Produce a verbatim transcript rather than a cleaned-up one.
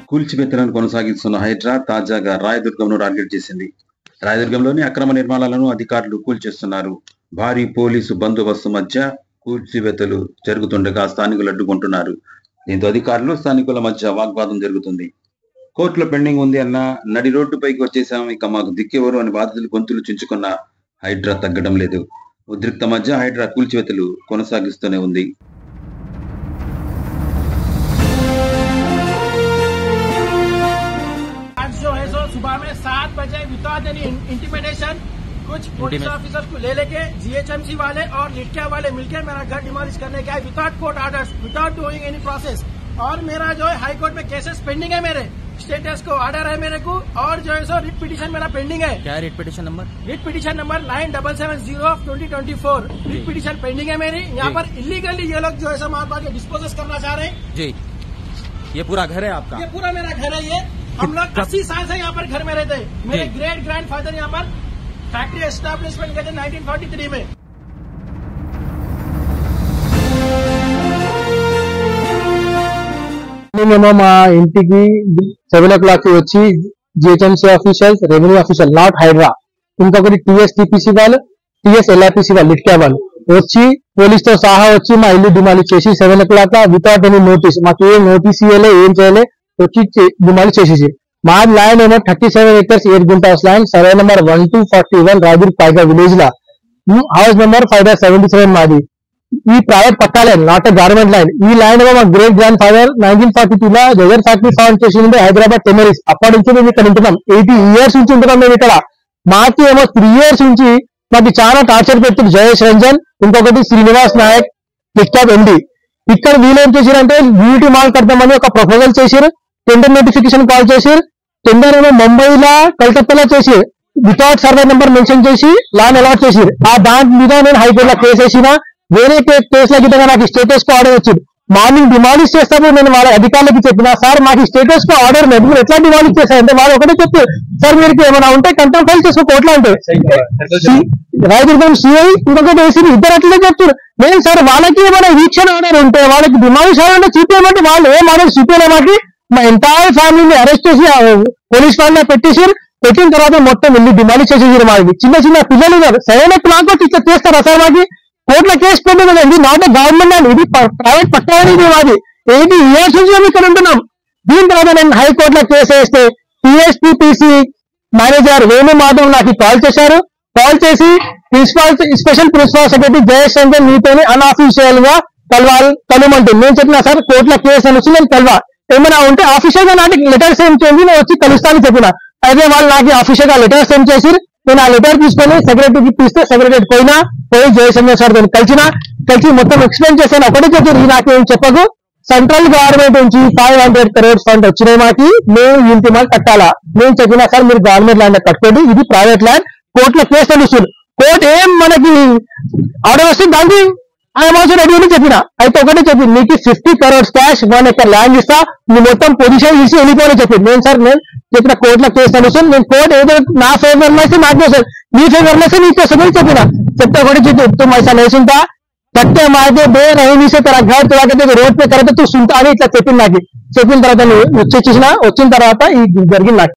కూల్చివేతలను కొనసాగిస్తున్న హైడ్రా తాజాగా రాయదుర్గంను టార్గెట్ చేసింది. రాయదుర్గంలోని అక్రమ నిర్మాణాలను అధికారులు కూల్చేస్తున్నారు. భారీ పోలీసు బందోబస్తు మధ్య కూల్చివేతలు జరుగుతుండగా స్థానికులు అడ్డుకుంటున్నారు. దీంతో అధికారులు స్థానికుల మధ్య వాగ్వాదం జరుగుతుంది. కోర్టులో పెండింగ్ ఉంది అన్న, నడి రోడ్డుపైకి వచ్చేసాం, ఇక మాకు దిక్కెవరు అని బాధితులు గొంతులు చించుకున్న హైడ్రా తగ్గడం లేదు. ఉద్రిక్త మధ్య హైడ్రా కూల్చివేతలు కొనసాగిస్తూనే ఉంది. जो है सो सुबह में सात बजे विदाउट एनी इंटिमिडेशन कुछ पुलिस ऑफिसर को ले लेके जीएचएमसी वाले और लिटकिया वाले मिलकर मेरा घर डिमोलिश करने के आए without court orders, without doing any process. और मेरा जो है हाई कोर्ट में केसेस पेंडिंग है, मेरे स्टेटस को ऑर्डर है मेरे को, और जो है सो रिट पिटीशन मेरा पेंडिंग है। क्या writ petition number? Writ petition number nine double seven zero of twenty twenty four writ petition pending है मेरी। यहाँ पर इलीगली ये लोग जो है सो मार के डिस्पोजेस करना चाह रहे हैं जी। ये पूरा घर है आपका? ये पूरा मेरा घर है। ये हम लोग अस्सी साल से यहाँ पर घर में रहते हैं। मेरे ग्रेट ग्रैंड फादर यहाँ पर फैक्ट्री एस्टेब्लिशमेंट करते नाइनटीन फोर्टी थ्री में। మేము మా ఇంటికి సెవెన్ ఓ క్లాక్ వచ్చి GHMC officials, revenue official, not Hydraa, ఇంకొకటి టీఎస్ టీపీసీ వాళ్ళు, టీఎస్ ఎల్ఆర్టీసీ వాళ్ళు, లిట్కా వాళ్ళు వచ్చి పోలీస్ తో సహా వచ్చి మా ఇల్లు డిమాలిష్ చేసి seven o'clock without any notice, మాకు ఏం నోటీస్ ఇవ్వలే, ఏం చేయలే, వచ్చి డిమాలిష్ చేసేసి. మా ల్యాండ్ ఏమో thirty seven acres eight guntas land, survey number one two forty one Rayadurg Paigah village లా, house number five dash seventy seven మాది. ఈ ప్రైవేట్ పక్కా land, not a government land. ఈ ల్యాండ్ ఏమో మా great grandfather nineteen forty two లో Jagan factory found చేసింది హైదరాబాద్ టెమరీస్. అప్పటి నుంచి మేము ఇక్కడ ఉంటున్నాం, ఎయిటీ ఇయర్స్ నుంచి ఉంటున్నాం మేము ఇక్కడ. మాకు ఏమో త్రీ ఇయర్స్ నుంచి మాకు చాలా టార్చర్ పెడుతుంది జయేష్ రంజన్, ఇంకొకటి శ్రీనివాస్ నాయక్, టిక్టాక్ ఎండి. ఇక్కడ వీళ్ళేం చేశారంటే యూనిటీ మాల్ కడతామని ఒక ప్రపోజల్ చేశారు, టెండర్ నోటిఫికేషన్ కాల్ చేశారు. టెండర్ ఏమో ముంబైలో కలకత్తాలో చేసి వితౌట్ సర్వే నెంబర్ మెన్షన్ చేసి ల్యాండ్ అలాట్ చేసిరు. ఆ దాని మీద నేను హైకోర్టులో కేసు వేసిన. వేరే కేసుల గిట్టగా నాకు స్టేటస్ కో ఆర్డర్ వచ్చింది. మార్నింగ్ డిమాలిష్ చేస్తాము. నేను వాళ్ళ అధికారులకి చెప్పిన, సార్ మాకు స్టేటస్ కో ఆర్డర్ లేదు, మీరు ఎట్లా డిమాలిష్ చేస్తారు అంటే వాళ్ళు ఒకటే చెప్పారు, సార్ మీరు ఏమైనా ఉంటే కంట్రోల్ ఫైల్ చేసుకో కోర్టులో అంటే. రాయదుర్గం సిఐ ఇంకొకటి వేసి ఇద్దరు అట్లనే చెప్తారు. నేను సార్ వాళ్ళకి ఏమైనా వీక్షణ ఆర్డర్ ఉంటే వాళ్ళకి డిమాలిష్ ఆర్డర్ చూపించమంటే వాళ్ళు ఏం ఆర్డర్ చూపించలే. మాకు మా ఎంటైర్ ఫ్యామిలీని అరెస్ట్ చేసి పోలీస్ వాళ్ళ పెట్టేసారు. పెట్టిన తర్వాత మొత్తం వెళ్ళి డిమాలిష్ చేసేసారు. మాది చిన్న చిన్న పిల్లలు ఉన్నారు. సెవెన్ ఓ క్లాక్ వచ్చి ఇట్లా చేస్తారా సార్? మాకు కోర్టులో కేసు పెట్టింది కదండి, నాట్ ఏ గవర్నమెంట్ ల్యాండ్, ఇది ప్రైవేట్ పట్టా అనేది మాది. ఎయిటీ ఇయర్స్ నుంచి మేము ఇక్కడ ఉంటున్నాం. దీని తర్వాత నేను హైకోర్టులో కేసు వేస్తే టీఎస్పీటీసీ మేనేజర్ వేణు మాధవ్ నాకు కాల్ చేశారు. కాల్ చేసి principal special principal secretary Jayesh Ranjan మీతోని అన్అఫీషియల్ గా కలవాలి కలవమంటే నేను చెప్పిన, సార్ కోర్టులో కేసు అనేసి నేను కలవా, ఏమైనా ఉంటే ఆఫీషియల్ గా నాకు లెటర్ సెండ్ చేయండి, నేను వచ్చి కలుస్తానని చెప్పిన. అయితే వాళ్ళు నాకు ఆఫీషియల్ గా లెటర్ సెండ్ చేసి నేను ఆ లెటర్ తీసుకొని సెక్రటరీకి తీస్తే సెక్రటరీ పోయినా పోయి జయశంకర్ సార్ తో కలిసిన కలిసి మొత్తం ఎక్స్ప్లెయిన్ చేశాను. ఒకటే చెప్పారు, నాకేం చెప్పకు, సెంట్రల్ గవర్నమెంట్ నుంచి ఫైవ్ హండ్రెడ్ క్రోర్స్ ఫండ్ వచ్చినాయి, మాకి మేము ఇంటి మాకు కట్టాలా. నేను చెప్పినా, సార్ మీరు గవర్నమెంట్ ల్యాండ్ కట్టుకోండి, ఇది ప్రైవేట్ ల్యాండ్, కోర్టులో కేసు తెలుస్తుంది, కోర్టు ఏం మనకి ఆర్డర్ వస్తుంది దానికి ఆయన మాత్రం రెడీ అని చెప్పిన. అయితే ఒకటే చెప్పి, నీకు fifty crores cash one acre land ఇస్తా, నీ మొత్తం పొజిషన్ ఇచ్చి వెళ్ళిపోవాలని చెప్పింది. నేను సార్ నేను చెప్పిన కోర్టులో కేసు తెలుస్తుంది, నేను కోర్టు ఏదో నా ఫేవర్ లో అయితే నాకు వస్తుంది, నీ ఫేవర్ లో అయితే నీకు వస్తుందని చెప్పిన. చెప్తే ఒకటి చెప్పి तुम ऐसा नहीं सुनता, कट्टे मार के बे रही से तेरा घर तुला के रोड पे करते तू सुनता అని ఇట్లా చెప్పింది. నాకు చెప్పిన తర్వాత వచ్చేసిన వచ్చిన తర్వాత ఈ జరిగింది నాకు.